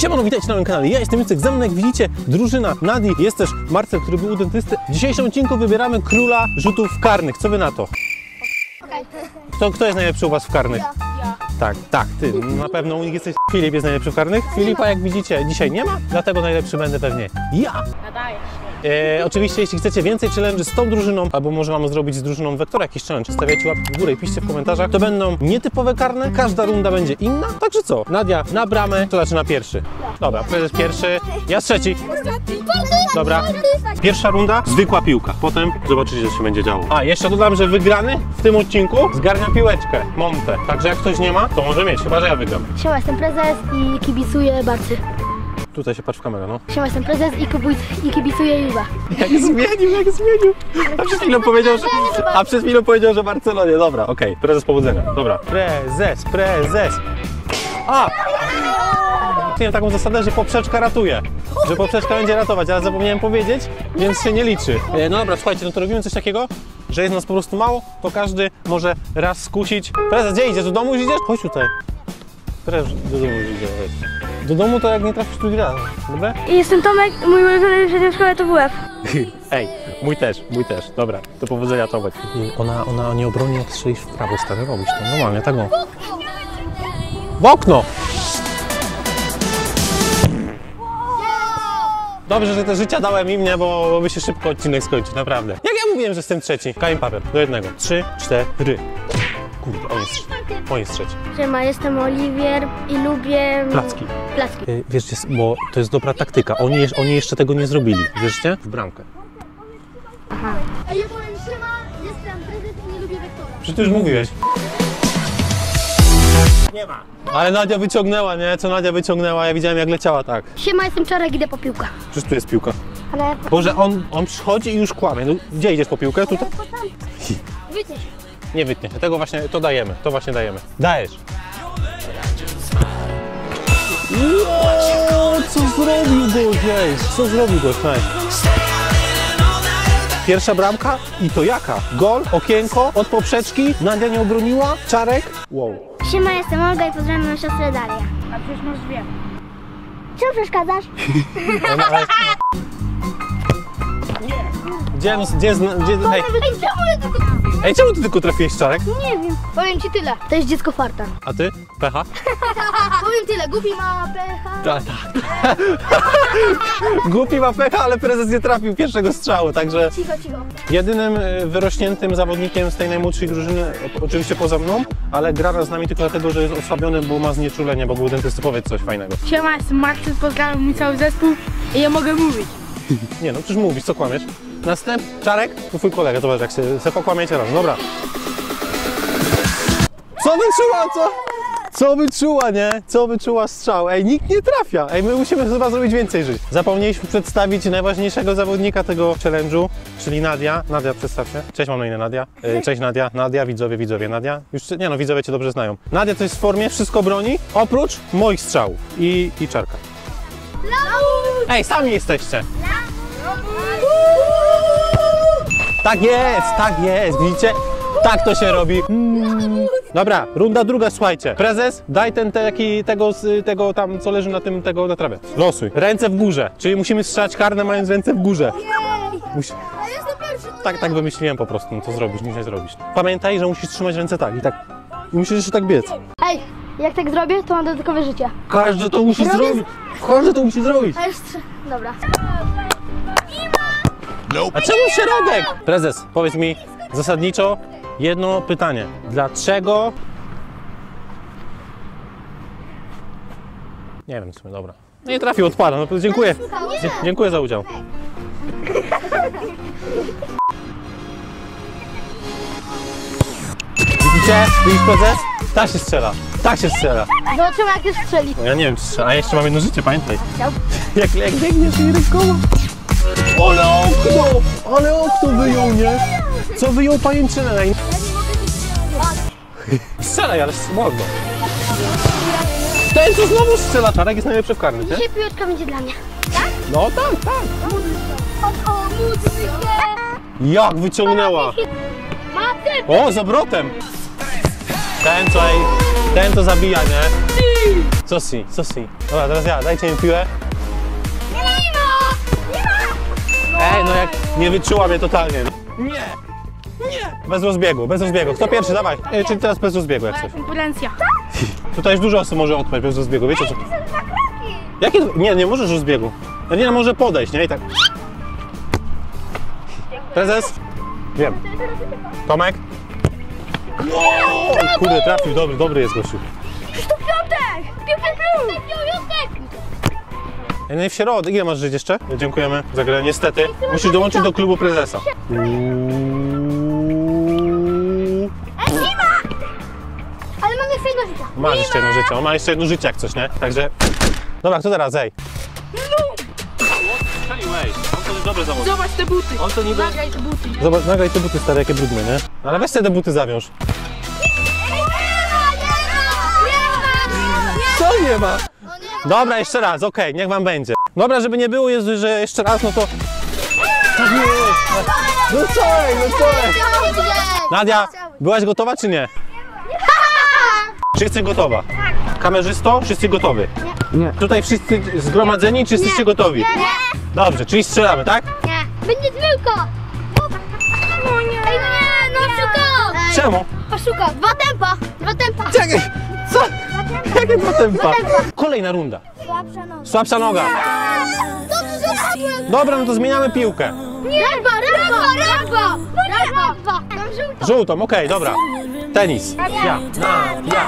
Siemano, witajcie na moim kanale, ja jestem Jacek, ze mną jak widzicie drużyna Nadii, jest też Marcel, który był u dentysty. W dzisiejszym odcinku wybieramy króla rzutów karnych, co wy na to? Kto jest najlepszy u was w karnych? Ja. Tak, ty, na pewno u nich jesteś. Filip jest najlepszy w karnych. Filipa, jak widzicie, dzisiaj nie ma, dlatego najlepszy będę pewnie ja. Nadajesz. Oczywiście, jeśli chcecie więcej challenge z tą drużyną, albo może mamy zrobić z drużyną Wektora jakiś challenge, stawiacie łapki w górę i piszcie w komentarzach, to będą nietypowe karne, każda runda będzie inna, także co? Nadia na bramę, to zaczyna pierwszy. Dobra, prezes pierwszy, ja trzeci. Dobra, pierwsza runda, zwykła piłka, potem zobaczycie, co się będzie działo. A, jeszcze dodam, że wygrany w tym odcinku zgarnia piłeczkę, Montę, także jak ktoś nie ma, to może mieć, chyba że ja wygram. Siema, jestem prezes i kibicuję Barcy. Tutaj się patrz w kamerę, no. Siema, jestem prezes i kibicuję Juba. Jak zmienił. A przed chwilą powiedział, że Barcelonie. Dobra, okej. Prezes powodzenia. Dobra. Prezes. A! Miałem taką zasadę, że poprzeczka ratuje. Że poprzeczka będzie ratować, ale zapomniałem powiedzieć, więc się nie liczy. No dobra, słuchajcie, no to robimy coś takiego, że jest nas po prostu mało, to każdy może raz skusić. Prezes, gdzie idziesz? Do domu już idziesz? Chodź tutaj. Prezes, do domu już idzie. Do domu to jak nie trafisz drugi raz, dobra? I jestem Tomek, mój ulubiony przedmiot w szkole to WF. Ej, mój też, dobra, do powodzenia Tomek. Ona nie obroni, jak strzelisz w prawo, stary, robisz to normalnie, tak o. W okno! Dobrze, że te życia dałem im, nie, bo by się szybko odcinek skończył, naprawdę. Jak ja mówiłem, że jestem trzeci, kamień papier, do jednego. 3, 4. Kurde, on jest trzeci. Siema, jestem Oliwier i lubię... Placki. Wiesz, bo to jest dobra taktyka, oni jeszcze tego nie zrobili, wierzcie? W bramkę. Aha. A ja powiem, siema, jestem prezes i nie lubię Wektora. Przecież ty już mówiłeś. Nie ma. Ale Nadia wyciągnęła, nie? Co Nadia wyciągnęła? Ja widziałem, jak leciała tak. Siema, jestem Czarek, idę po piłkę. Przecież tu jest piłka. Ale... Boże, on przychodzi i już kłamie. No, gdzie idziesz po piłkę? Tutaj? Wytnie się. Nie wytnie się. Tego właśnie, to dajemy. To właśnie dajemy. Dajesz. Co zrobił gość? Co zrobił gość? Pierwsza bramka i to jaka? Gol, okienko, od poprzeczki, Nadia nie obroniła, Czarek. Wow. Siema, jestem Olga i pozdrawiam moją siostrę Dalię. A przecież masz dwie. Czemu przeszkadzasz? Ej, czemu ty tylko trafiłeś, Czarek? Nie wiem. Powiem ci tyle. To jest dziecko farta. A ty? Pecha? Powiem tyle. Głupi ma pecha. Tak. Głupi ma pecha, ale prezes nie trafił pierwszego strzału, także... Cicho. Jedynym wyrośniętym zawodnikiem z tej najmłodszej drużyny, oczywiście poza mną, ale gra z nami tylko dlatego, że jest osłabiony, bo ma znieczulenie, bo był dentysty. Powiedz coś fajnego. Siema, jestem Marcel, pozdrawiam mój cały zespół i ja mogę mówić. Nie no, przecież mówisz, co kłamiesz? Czarek, to twój kolega, zobacz, jak się pokłamiecie razem, dobra. Co wyczuła, Co wyczuła, nie? Co wyczuła strzał? Ej, nikt nie trafia. Ej, my musimy chyba zrobić więcej żyć. Zapomnieliśmy przedstawić najważniejszego zawodnika tego challenge'u, czyli Nadia. Nadia, przedstaw się. Cześć, mam na imię Nadia. Cześć Nadia. Nadia, widzowie, Nadia. Już, nie no, widzowie cię dobrze znają. Nadia to jest w formie, wszystko broni, oprócz moich strzałów i Czarka. Ej, sami jesteście. Tak jest, widzicie? Tak to się robi. Dobra, runda druga, słuchajcie. Prezes, daj tego tam, co leży na trawie. Losuj. Ręce w górze, czyli musimy strzelać karne, mając ręce w górze. Tak wymyśliłem po prostu, no to zrobisz, nic nie zrobisz. Pamiętaj, że musisz trzymać ręce tak i tak. I musisz jeszcze tak biec. Ej, jak tak zrobię, to mam dodatkowe życie. Każdy to musi zrobić. A jeszcze... Dobra. A czemu środek? Prezes, powiedz mi zasadniczo jedno pytanie. Dlaczego... Nie wiem, w sumie, dobra. Nie trafił, odpada, no to dziękuję. Dziękuję za udział. Widzisz prezes? Tak się strzela. Zobaczymy, jak już strzeli. No ja nie wiem, czy strzela, a jeszcze mam jedno życie, pamiętaj. Chciał. Jak biegniesz i rękowo. Ale okno wyjął, nie? Co wyjął pajęczynę? Strzelaj, ale wolno. Ten co znowu strzela, Czarek jest najlepszy w karnych, nie? Dzisiaj piłeczka będzie dla mnie. No tak. Jak wyciągnęła? O, z obrotem. Ten co Ten to zabija, nie? Co si? Dobra, teraz ja, dajcie mi piłę. Ej, no jak nie wyczuła mnie totalnie. Nie! Bez rozbiegu. Kto pierwszy? Dawaj. Czyli teraz bez rozbiegu jak coś. Konkurencja. Tutaj już dużo osób może odpaść bez rozbiegu, wiecie co? Jakie? Nie możesz rozbiegu. Janina może podejść, nie? I tak. Prezes? Wiem. Tomek? O, kurde, trafił, dobry jest gościu. To Piątek! Piątek! No i w środek, ile masz żyć jeszcze? Dziękujemy za grę, niestety. Musisz dołączyć do klubu prezesa. Ale mam jeszcze jedno życie. Masz jeszcze jedno życie, on ma jeszcze jedno życie jak coś, nie? Także... Dobra, kto teraz? Ej. On to jest dobry zawód. Zobacz te buty. On to niby... Nagraj te buty. Nie? Zobacz, nagraj te buty stare, jakie brudne, nie? Ale weź sobie te buty zawiąż. Co nie ma? Dobra, jeszcze raz, okej, niech wam będzie. Dobra, żeby nie było, Jezu, że jeszcze raz, no to... Tak nie jest! No wczoraj! Nadia, byłaś gotowa czy nie? Wszyscy gotowa? Kamerzysto, wszyscy gotowi? Nie. Tutaj wszyscy zgromadzeni, czy jesteście gotowi? Nie. Dobrze, czyli strzelamy, tak? Nie. Będzie tylko. No nie. Ej, nie, no oszukał. Czemu? Oszukał. Dwa tempa. Czekaj, co? Jakie dwa tempa? Kolejna runda. Słabsza noga. Dobra, no to zmieniamy piłkę. Ragba. Żółtą, okej, dobra. Tenis. Nadia.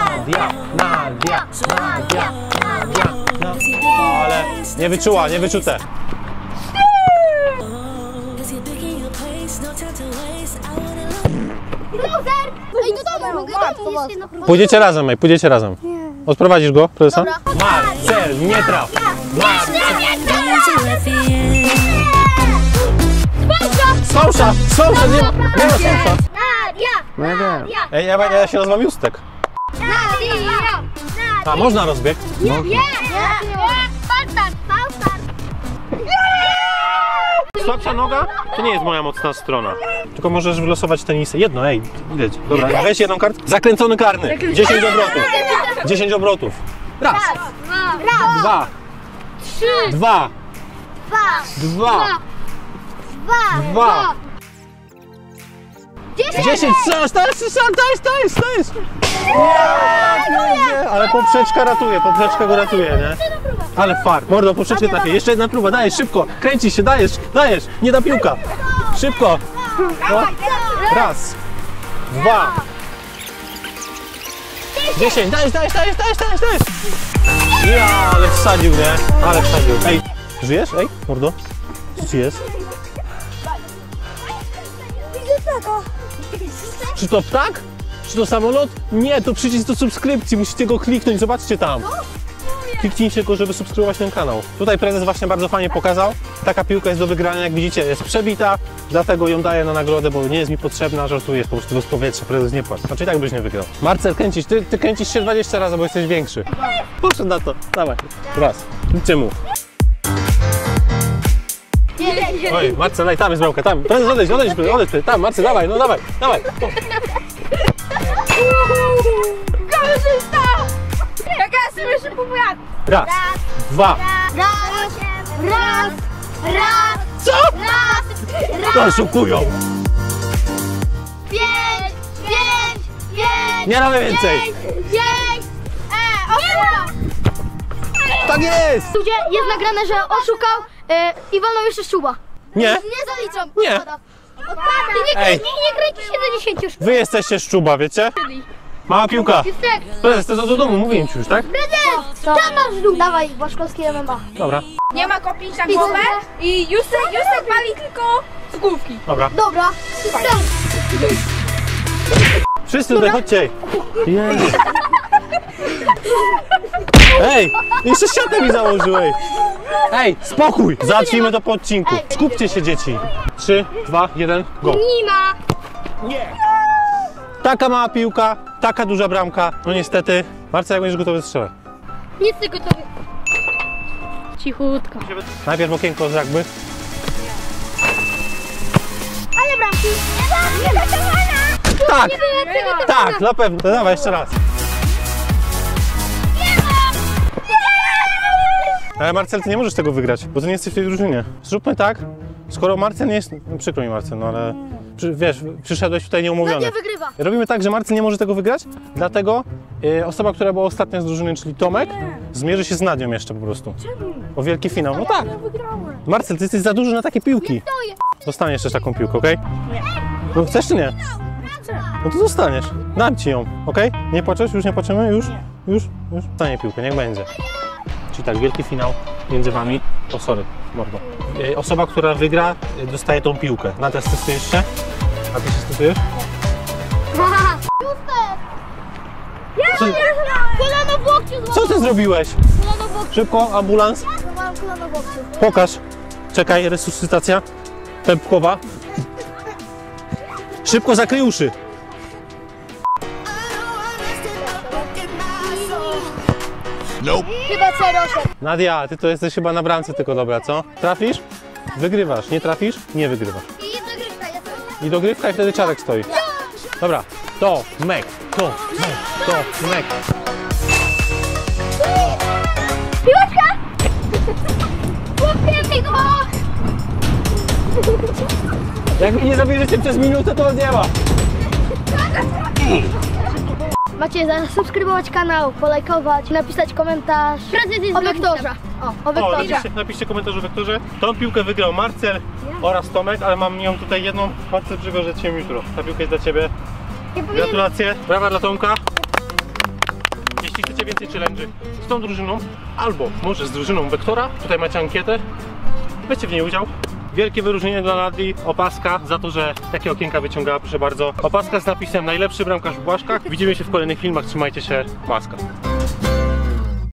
Ale nie wyczute. Ej, do domu, mogę do domu jeszcze na próbę. Pójdziecie razem. Odprowadzisz go, prezesa? Marcel, nie traf. Sąsza, nie ma sąsza. Nadia. Ej, ja się nazywam Justek. Nadia. A, można rozbieg? Nie. Falstart. Słabsza noga? To nie jest moja mocna strona. Tylko możesz wylosować tenisy. Jedno, ej, widać. Dobra, weź jedną kartę. Zakręcony karny. 10 obrotów. 10 obrotów. Raz. Dwa. Trzy. Dwa. Dwa. 10. Stajesz. Nie, ale poprzeczka go ratuje, nie? Ale fart. Mordo, poprzeczkę trafię. Jeszcze jedna próba, dajesz, szybko. Kręcisz się, dajesz. Nie da piłka. Szybko. No. Raz. Dwa. 10. Dajesz. Ja, ale wsadził, nie? Ej, żyjesz? Ej, mordo. Co ci jest? Czy to ptak? Czy to samolot? Nie, to przycisk do subskrypcji, musicie go kliknąć, zobaczcie tam. Kliknijcie go, żeby subskrybować ten kanał. Tutaj prezes właśnie bardzo fajnie pokazał. Taka piłka jest do wygrania, jak widzicie, jest przebita, dlatego ją daję na nagrodę, bo nie jest mi potrzebna, żartuję, jest po prostu z powietrza, prezes nie płacz. Znaczy tak byś nie wygrał. Marcel, kręcisz, ty kręcisz się 20 razy, bo jesteś większy. Poszedł na to, dawaj. Raz, idźcie mu. Oj, Marcel, daj, tam jest bramka, tam. Prezes, odejdź, tam, Marcel, dawaj. Kamerzysta! Jaka śmieszna popowiada. Raz, dwa. Raz. Co? To oszukują. 5. Nie damy więcej. 5. Oszukał. Tak jest. Ludzie, jest nagrane, że oszukał i walnął jeszcze szczuba. Nie, Nie zaliczam. Nie. Odpada. I Ej. nie kręci się do 10 już. wy jesteście szczuba, wiecie? Mała piłka. Prezes, to do domu, mówiłem ci już, tak? Tam masz dół. Dawaj, Błaszkowski MMA. Dobra, Nie ma kopić na głowę i Justek wali tylko z główki. dobra. Dobra. Wszyscy tutaj, chodźcie. Jej. Ej, jeszcze siatę mi założyłeś. Ej, spokój. Załatwimy to po odcinku. Skupcie się, dzieci. 3, 2, 1, go. Nie ma. Taka mała piłka, taka duża bramka. No niestety. Marcel, jak będziesz gotowy, strzelaj. Nic tylko to. Cichutko. Najpierw okienko z rugby. Ale bramki. Nie zachowana. Tak, Nie była przygotowana. tak, na pewno. To dawaj, jeszcze raz. Ale Marcel, ty nie możesz tego wygrać, bo ty nie jesteś w tej drużynie. Zróbmy tak, skoro Marcel nie jest... No, przykro mi Marcel, no ale... Wiesz, przyszedłeś tutaj nieumówiony. Nie wygrywa. Robimy tak, że Marcel nie może tego wygrać, dlatego osoba, która była ostatnia z drużyny, czyli Tomek, zmierzy się z Nadią jeszcze po prostu. Czemu? O wielki finał, no tak. Ja wygrałem. Marcel, ty jesteś za duży na takie piłki. Dostaniesz też taką piłkę, okej? Nie. No chcesz czy nie? No to dostaniesz. Dam ci ją, okej? Nie płaczesz? Już nie płaczemy? Już? Już? Dostanie piłkę, niech będzie. Czyli tak, wielki finał między wami. O, sorry, mordo. Osoba, która wygra, dostaje tą piłkę. Nadia, stosujesz się? A ty się stosujesz? Co, Kolano w łokciu złamał. co ty zrobiłeś? Kolano w łokciu. Szybko, ambulans. Złamałem kolano w łokciu. Pokaż. Czekaj, resuscytacja. Pępkowa. Szybko zakryj uszy. Chyba C8. Nadia, ty to jesteś chyba na bramce tylko dobra, co? Trafisz? Wygrywasz. Nie trafisz? Nie wygrywasz. I zagrywka jest. I dogrywka i wtedy Czarek stoi. Dobra. Tomek. Piłeczka! Łapiemy go! Jak mi nie zabierzecie przez minutę, to nie ma. Macie zasubskrybować kanał, polajkować, napisać komentarz o wektorze. O wektorze. Napiszcie komentarz o wektorze. Tą piłkę wygrał Marcel oraz Tomek, ale mam ją tutaj jedną. Marcel, przygotujcie się jutro. Ta piłka jest dla ciebie. Gratulacje. Brawa dla Tomka. Jeśli chcecie więcej challenge'y z tą drużyną, albo może z drużyną Wektora, tutaj macie ankietę, weźcie w niej udział. Wielkie wyróżnienie dla Nadii, opaska za to, że takie okienka wyciągała, proszę bardzo. Opaska z napisem najlepszy bramkarz w Błaszkach. Widzimy się w kolejnych filmach, trzymajcie się, łaska.